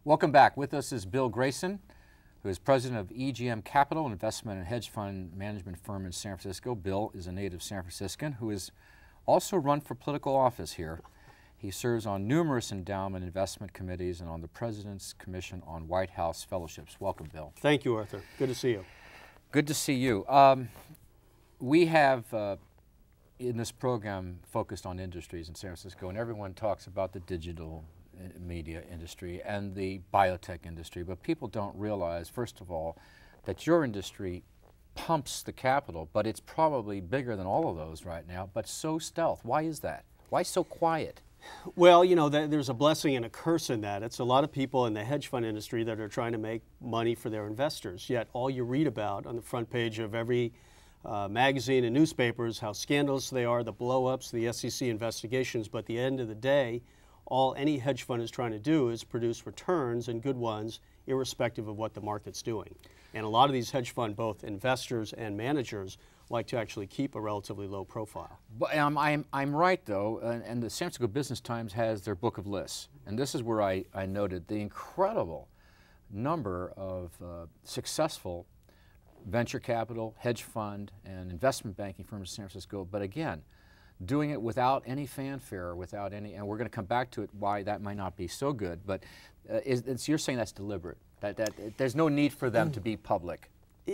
Welcome back. With us is Bill Grayson, who is president of EGM Capital, an investment and hedge fund management firm in San Francisco. Bill is a native San Franciscan who has also run for political office here. He serves on numerous endowment investment committees and on the President's Commission on White House Fellowships. Welcome, Bill. Thank you, Arthur. Good to see you. Good to see you. We have in this program focused on industries in San Francisco, and everyone talks about the digital media industry and the biotech industry, but people don't realize, first of all, that your industry pumps the capital, but it's probably bigger than all of those right now, but so stealth. Why is that? Why so quiet? Well, you know, there's a blessing and a curse in that. It's a lot of people in the hedge fund industry that are trying to make money for their investors, yet all you read about on the front page of every magazine and newspaper is how scandalous they are, the blow-ups, the SEC investigations, but at the end of the day, all any hedge fund is trying to do is produce returns, and good ones, irrespective of what the market's doing. And a lot of these hedge fund, both investors and managers, like to actually keep a relatively low profile. But I'm right, though, and the San Francisco Business Times has their book of lists, and this is where I noted the incredible number of successful venture capital, hedge fund, and investment banking firms in San Francisco, but again, doing it without any fanfare, without any, and we're going to come back to it, why that might not be so good, but you're saying that's deliberate, that there's no need for them to be public.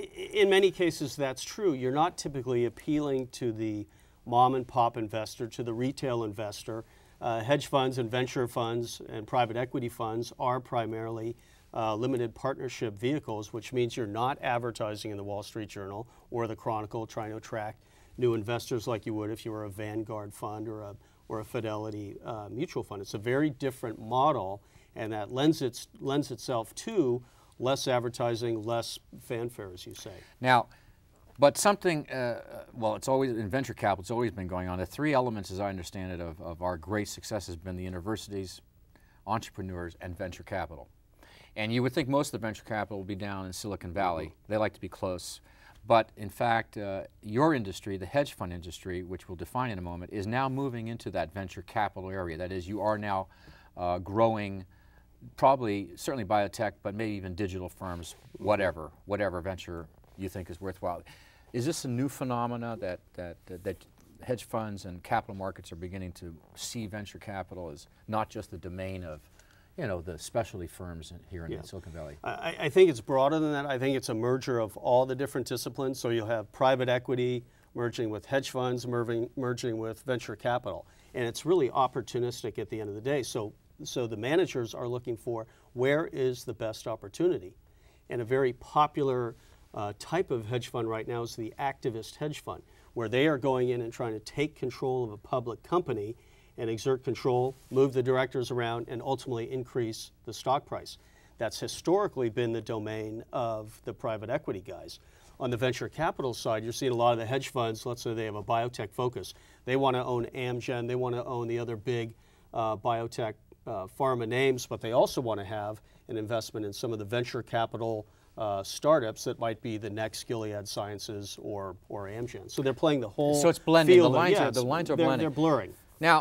In many cases, that's true. You're not typically appealing to the mom and pop investor, to the retail investor. Hedge funds and venture funds and private equity funds are primarily limited partnership vehicles, which means you're not advertising in the Wall Street Journal or the Chronicle trying to attract new investors like you would if you were a Vanguard fund or a Fidelity mutual fund. It's a very different model, and that lends itself to less advertising, less fanfare, as you say. Now, but something, well, it's always, in venture capital, it's always been going on. The three elements, as I understand it, of our great success has been the universities, entrepreneurs, and venture capital. And you would think most of the venture capital would be down in Silicon Valley. They like to be close. But in fact, your industry, the hedge fund industry, which we'll define in a moment, is now moving into that venture capital area. That is, you are now growing probably, certainly biotech, but maybe even digital firms, whatever venture you think is worthwhile. Is this a new phenomena that hedge funds and capital markets are beginning to see venture capital as not just the domain of, you know, the specialty firms here in Silicon Valley? I think it's broader than that. I think it's a merger of all the different disciplines. So you'll have private equity merging with hedge funds, merging with venture capital. And it's really opportunistic at the end of the day. So the managers are looking for where is the best opportunity. And a very popular type of hedge fund right now is the activist hedge fund, where they are going in and trying to take control of a public company and exert control, move the directors around, and ultimately increase the stock price. That's historically been the domain of the private equity guys. On the venture capital side, you're seeing a lot of the hedge funds, let's say they have a biotech focus. They want to own Amgen, they want to own the other big biotech pharma names, but they also want to have an investment in some of the venture capital startups that might be the next Gilead Sciences or Amgen. So they're playing the whole So it's blending, field the lines are blending. They're blurring. Now,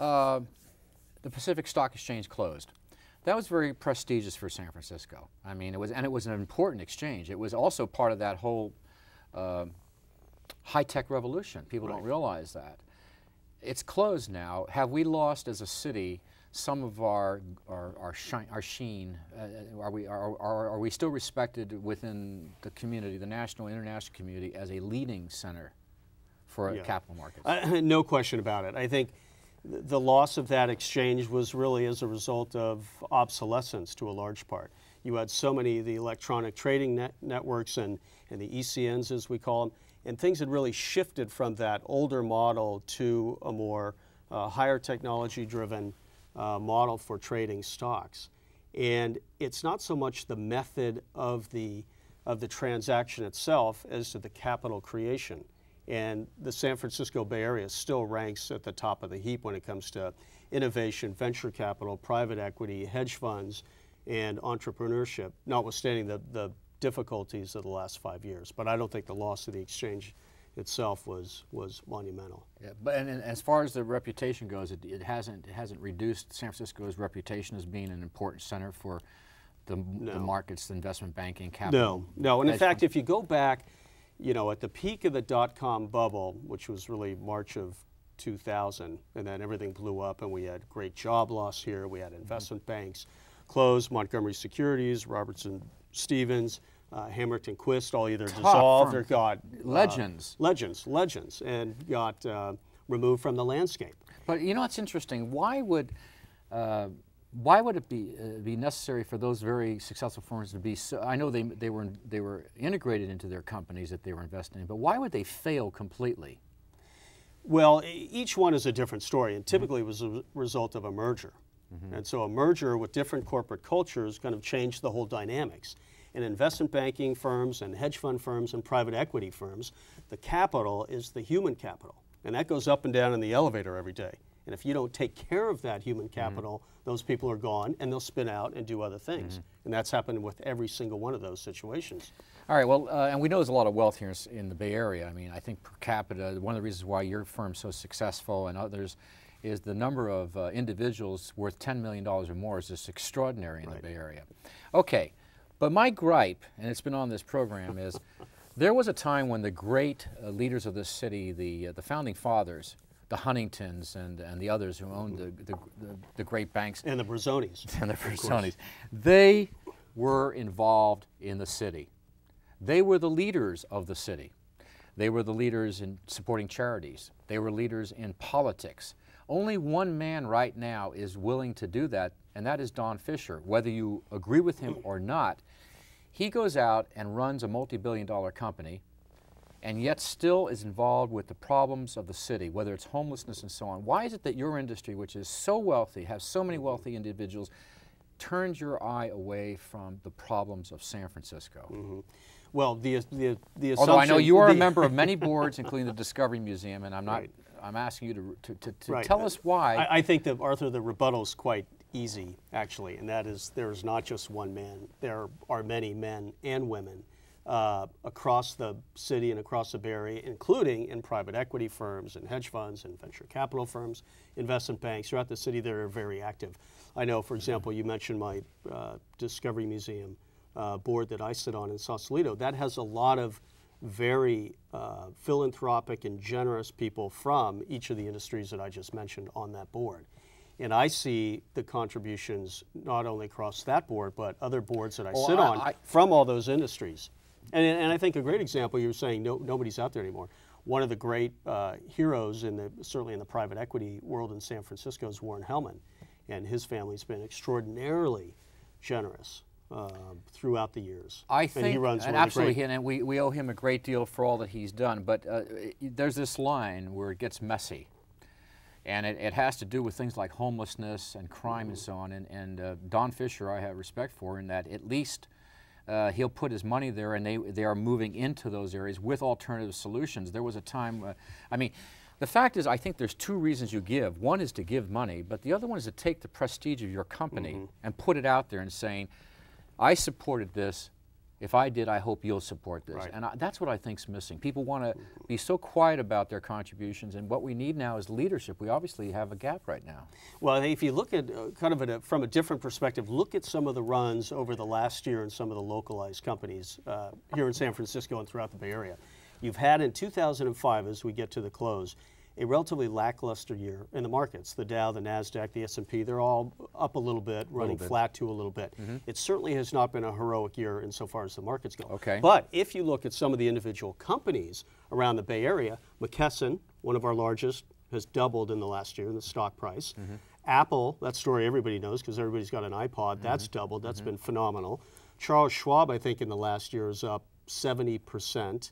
the Pacific Stock Exchange closed. That was very prestigious for San Francisco. I mean, it was an important exchange. It was also part of that whole high-tech revolution. People don't realize that. It's closed now. Have we lost as a city some of our sheen? Are we still respected within the community, the national and international community, as a leading center for capital markets? No question about it. I think the loss of that exchange was really as a result of obsolescence to a large part. You had so many of the electronic trading networks and the ECNs, as we call them, and things had really shifted from that older model to a more higher technology-driven model for trading stocks. And it's not so much the method of the transaction itself as to the capital creation. And the San Francisco Bay Area still ranks at the top of the heap when it comes to innovation, venture capital, private equity, hedge funds, and entrepreneurship, notwithstanding the difficulties of the last 5 years. But I don't think the loss of the exchange itself was monumental. Yeah, but and as far as the reputation goes, it hasn't reduced San Francisco's reputation as being an important center for the No. markets, the investment banking, capital? No. And in hedge fact, funds? if you go back, you know, at the peak of the dot-com bubble, which was really March of 2000, and then everything blew up, and we had great job loss here. We had investment banks closed, Montgomery Securities, Robertson Stevens, Hamilton Quist, all either dissolved or got legends, and got removed from the landscape. But you know, it's interesting. Why would it be necessary for those very successful firms to be so? I know they were integrated into their companies that they were investing in, but why would they fail completely? Well, each one is a different story, and typically it was a result of a merger. And so a merger with different corporate cultures kind of changed the whole dynamics. In investment banking firms and hedge fund firms and private equity firms, the capital is the human capital. And that goes up and down in the elevator every day. And if you don't take care of that human capital, those people are gone and they'll spin out and do other things. And that's happened with every single one of those situations. All right, well, and we know there's a lot of wealth here in the Bay Area. I mean, I think per capita, one of the reasons why your firm's so successful and others is the number of individuals worth $10 million or more is just extraordinary in the Bay Area. Okay, but my gripe, and it's been on this program, is there was a time when the great leaders of this city, the founding fathers, the Huntingtons and the others who owned the great banks. And the Bruzzones. And the Bruzzones. They were involved in the city. They were the leaders of the city. They were the leaders in supporting charities. They were leaders in politics. Only one man right now is willing to do that, and that is Don Fisher. Whether you agree with him or not, he goes out and runs a multi-billion-dollar company and yet still is involved with the problems of the city, whether it's homelessness and so on. Why is it that your industry, which is so wealthy, has so many wealthy individuals, turns your eye away from the problems of San Francisco? Well, the assumption... Although I know you are a member of many boards, including the Discovery Museum, and I'm not... I'm asking you to tell us why. I think that, Arthur, the rebuttal is quite easy, actually, and that is there is not just one man. There are many men and women across the city and across the Bay Area, including in private equity firms and hedge funds and venture capital firms, investment banks throughout the city that are very active. I know, for example, you mentioned my Discovery Museum board that I sit on in Sausalito. That has a lot of very philanthropic and generous people from each of the industries that I just mentioned on that board. And I see the contributions not only across that board, but other boards that I sit on from all those industries. And I think a great example, you were saying nobody's out there anymore. One of the great heroes, certainly in the private equity world in San Francisco, is Warren Hellman. And his family's been extraordinarily generous throughout the years. I think, and he runs and absolutely, and we owe him a great deal for all that he's done. But there's this line where it gets messy, and it has to do with things like homelessness and crime and so on. And Don Fisher, I have respect for, in that at least he'll put his money there, and they are moving into those areas with alternative solutions. There was a time, I mean. The fact is, I think there's two reasons you give. One is to give money, but the other one is to take the prestige of your company and put it out there and saying, I supported this. If I did, I hope you'll support this. And that's what I think's missing. People want to be so quiet about their contributions, and what we need now is leadership. We obviously have a gap right now. Well, if you look at from a different perspective, look at some of the runs over the last year in some of the localized companies here in San Francisco and throughout the Bay Area. You've had in 2005, as we get to the close, a relatively lackluster year in the markets. The Dow, the NASDAQ, the S&P, they're all up a little bit, running flat to a little bit. It certainly has not been a heroic year insofar as the markets go. But if you look at some of the individual companies around the Bay Area, McKesson, one of our largest, has doubled in the last year in the stock price. Apple, that story everybody knows because everybody's got an iPod, that's doubled, that's been phenomenal. Charles Schwab, I think in the last year is up 70%.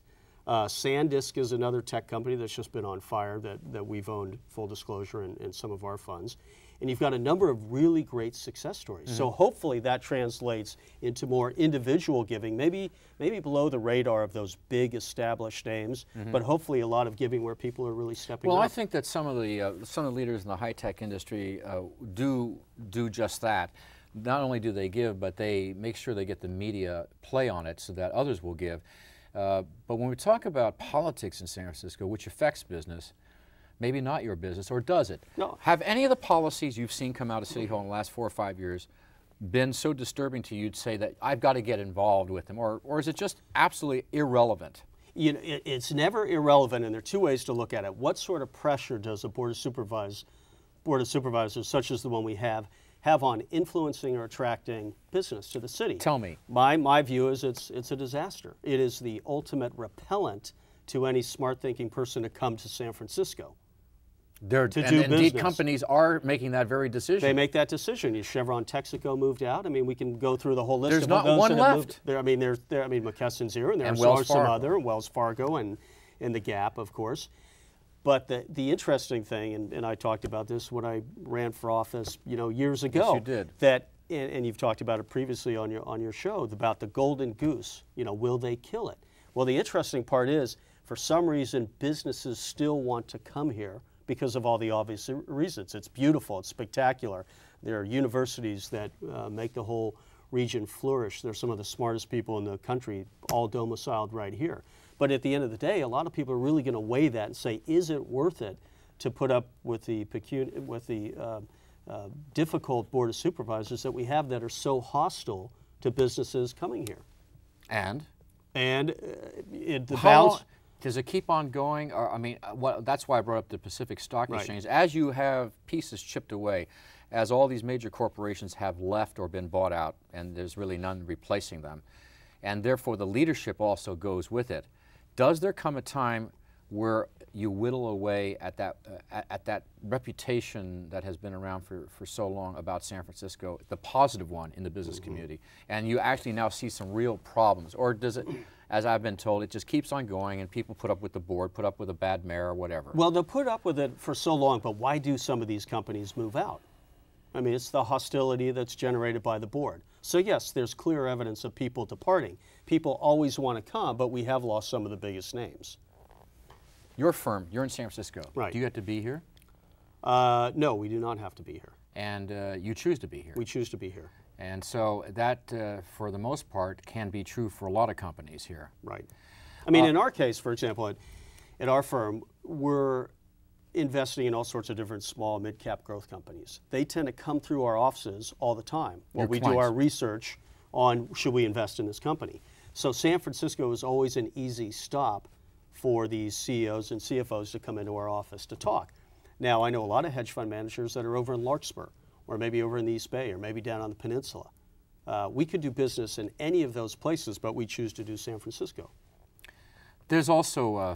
SanDisk is another tech company that's just been on fire that we've owned, full disclosure, in some of our funds. And you've got a number of really great success stories. So hopefully that translates into more individual giving, maybe below the radar of those big established names, but hopefully a lot of giving where people are really stepping up. Well, I think that some of the leaders in the high-tech industry do just that. Not only do they give, but they make sure they get the media play on it so that others will give. But when we talk about politics in San Francisco, which affects business, maybe not your business, or does it? No. Have any of the policies you've seen come out of City Hall in the last 4 or 5 years been so disturbing to you, you'd say that I've got to get involved with them, or is it just absolutely irrelevant? You know, it's never irrelevant, and there are two ways to look at it. What sort of pressure does a board of supervisors, such as the one we have on influencing or attracting business to the city? Tell me. My view is it's a disaster. It is the ultimate repellent to any smart-thinking person to come to San Francisco. Indeed, companies are making that very decision. They make that decision. Chevron, Texaco moved out. I mean, we can go through the whole list. There's of not those one that have left. moved. I mean, McKesson's here, and there are some other, Wells Fargo, and the Gap, of course. But the interesting thing, and I talked about this when I ran for office, years ago. Yes, you did. That, and you've talked about it previously on your show, about the golden goose. Will they kill it? Well, the interesting part is, for some reason, businesses still want to come here because of all the obvious reasons. It's beautiful, it's spectacular. There are universities that make the whole region flourish. They're some of the smartest people in the country, all domiciled right here. But at the end of the day, a lot of people are really going to weigh that and say, is it worth it to put up with the difficult board of supervisors that we have that are so hostile to businesses coming here? And the how balance. long, does it keep on going? Or, I mean, that's why I brought up the Pacific Stock Right. Exchange. As you have pieces chipped away, as all these major corporations have left or been bought out, and there's really none replacing them, and therefore the leadership also goes with it, does there come a time where you whittle away at that reputation that has been around for so long about San Francisco, the positive one in the business community, and you actually now see some real problems? Or does it, as I've been told, it just keeps on going and people put up with the board, put up with a bad mayor or whatever? Well, they'll put up with it for so long, but why do some of these companies move out? I mean, it's the hostility that's generated by the board. So yes, there's clear evidence of people departing. People always want to come, but we have lost some of the biggest names. Your firm, you're in San Francisco. Right. Do you have to be here? No, we do not have to be here. And you choose to be here. We choose to be here. And so that, for the most part, can be true for a lot of companies here. Right. I mean, in our case, for example, at our firm, we're investing in all sorts of different small, mid-cap growth companies. They tend to come through our offices all the time while we do our research on should we invest in this company. So San Francisco is always an easy stop for these CEOs and CFOs to come into our office to talk. Now, I know a lot of hedge fund managers that are over in Larkspur, or maybe over in the East Bay, or maybe down on the peninsula. We could do business in any of those places, but we choose to do San Francisco. There's also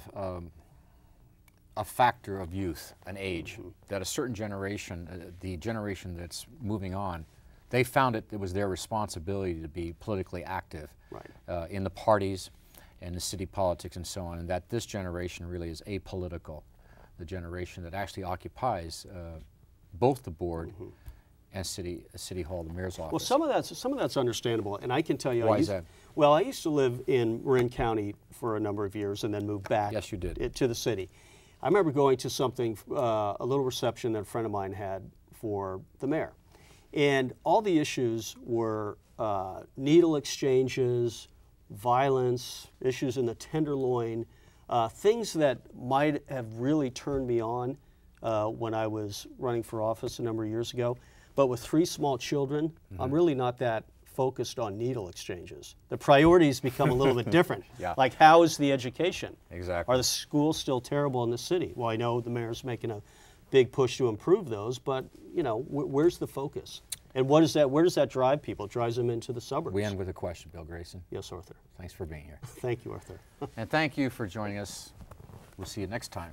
a factor of youth and age, that a certain generation, the generation that's moving on, they found it was their responsibility to be politically active in the parties and the city politics and so on, and that this generation really is apolitical, the generation that actually occupies both the board and City Hall, the mayor's office. Well, some of that's understandable, and I can tell you. Why is that? Well, I used to live in Marin County for a number of years, and then moved back. Yes, you did. To the city. I remember going to something, a little reception that a friend of mine had for the mayor, and all the issues were needle exchanges, violence, issues in the Tenderloin, things that might have really turned me on when I was running for office a number of years ago. But with 3 small children, I'm really not that focused on needle exchanges. The priorities become a little bit different. Like, how is the education? Exactly. Are the schools still terrible in the city? Well, I know the mayor's making a big push to improve those, but where's the focus? And where does that drive people? It drives them into the suburbs. We end with a question, Bill Grayson. Yes, Arthur. Thanks for being here. Thank you, Arthur. And thank you for joining us. We'll see you next time.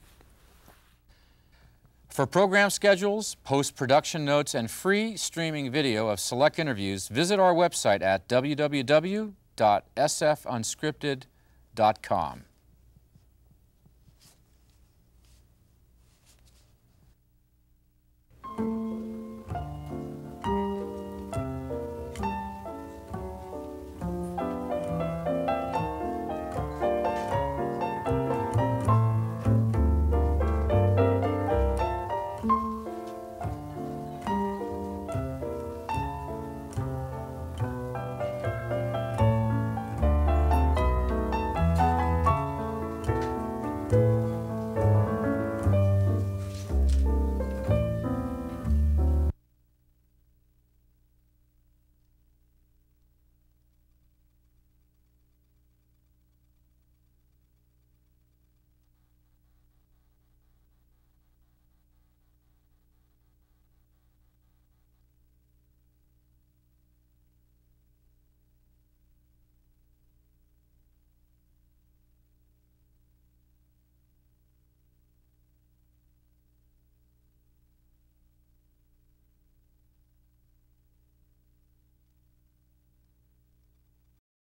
For program schedules, post-production notes, and free streaming video of select interviews, visit our website at www.sfunscripted.com.